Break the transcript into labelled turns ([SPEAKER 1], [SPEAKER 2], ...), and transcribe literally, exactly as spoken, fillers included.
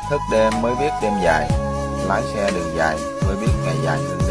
[SPEAKER 1] Thức đêm mới biết đêm dài, lái xe đường dài mới biết ngày dài hơn.